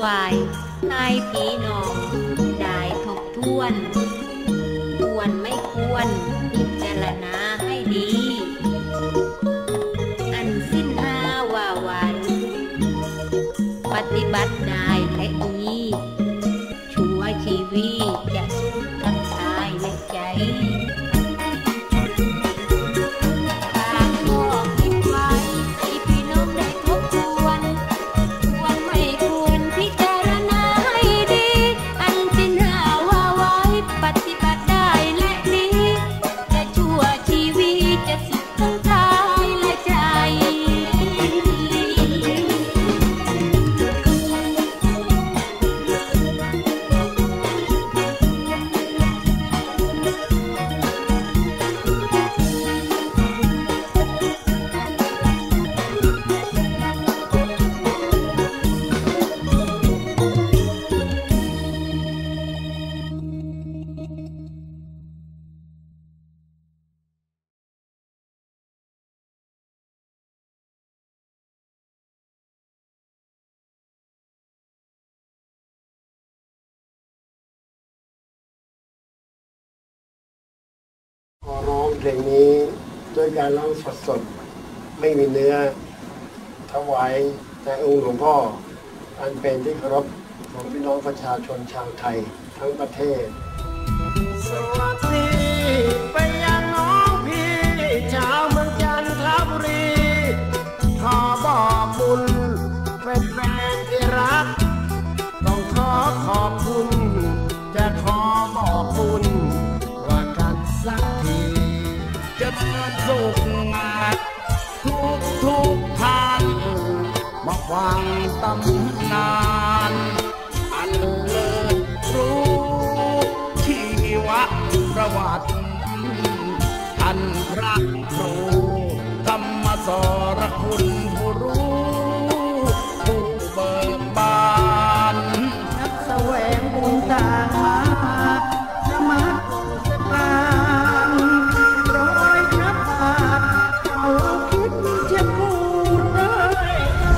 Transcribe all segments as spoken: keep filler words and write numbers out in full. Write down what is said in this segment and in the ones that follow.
วายให้พี่น้องได้ทบทวนควรไม่ควรพิจารณาให้ดีอันสิ้นห้าว่าวันปฏิบัติได้และดีชั่วชีวิตจะสุขทั้งกายและใจขอร้องเพลงนี้ด้วยการร้องสดๆไม่มีเนื้อถวายในองค์หลวงพ่ออันเป็นที่เคารพของพี่น้องประชาชนชาวไทยทั้งประเทศสวัสดีไปยังน้องพี่ชาวเมืองจันทบุรีขอบอกคุณเป็นแฟนที่รักต้องขอขอบคุณจะขอบอกคุณว่ากันสักทีจะเดินสุขมาทุกทุกทางมาฟังตำนานอันเลิศรู้ชีวประวัติท่านพระครูธรรมสรคุณผู้รู้ผู้เบิกบานนักแสวงบุญต่างมาระมัดระวังรอยพระบาทเอาคิดจะพูดเลย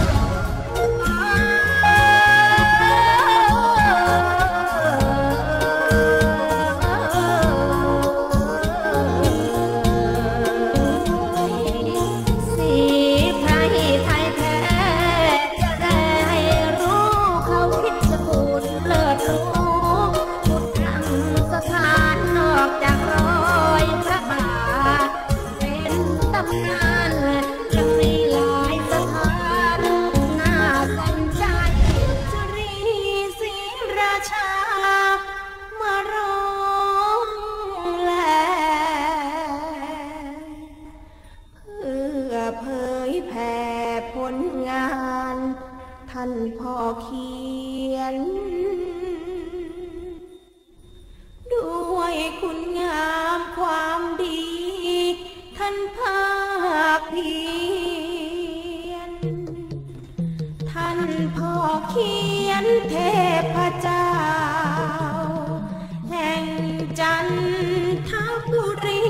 ท่านพ่อเขียนด้วยคุณงามความดีท่านภาคเพียรท่านพ่อเขียนเทพเจ้าแห่งจันทบุรี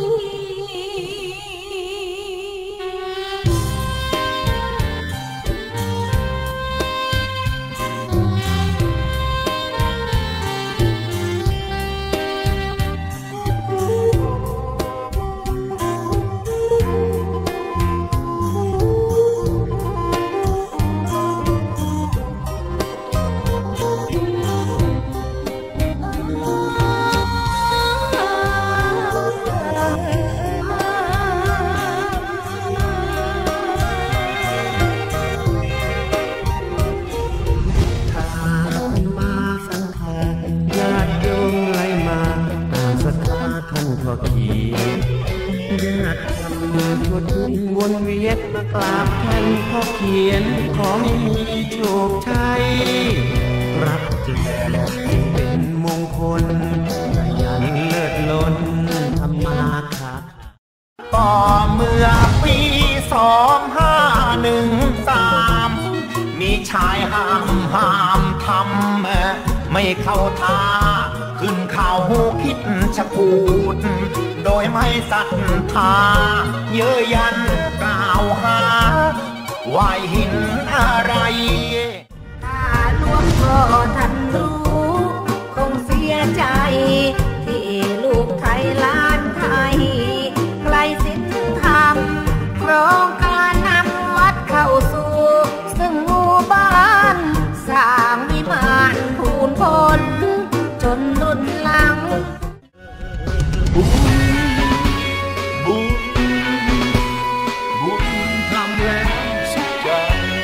วนเวียนมากราบท่านพ่อเขียนของมีโชคชัยรับแจกเป็นมงคลยันเลิศล้นธรรมาค้าต่อเมื่อปีสองห้าหนึ่งสามมีชายห้ามห้ามทำไม่เข้าท่าขึ้นเขาคิดชะพูดโดยไม่ศรัทธาเย้ยยันกล่าวหาว่าหินอะไรถ้าหลวงพ่อท่านรู้คงเสียใจที่ลูกไทยล้านไทยไกลสิ้นธรรมโครงการนำวัดเข้าสู่ซึ่งหมู่บ้านสร้างวิมานพูนพลจนรุ่นหลังบุญบุญบุญทำแล้วสุขใจ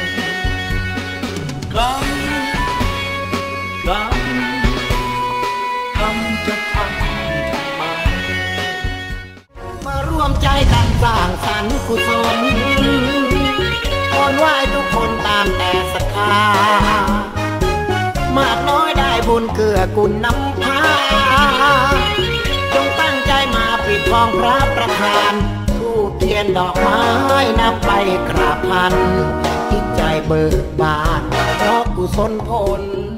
กรรมกรรมกรรมจะทำทำไมมาร่วมใจกันสร้างสรรค์กุศลขอไหว้ทุกคนตามแต่ศรัทธามากน้อยได้บุญเกื้อกูลนำพาจงตั้งใจมาปิดทองพระประธานธูปเทียนดอกไม้นำไปกราบพันจิตใจเบิกบานเพราะกุศลผล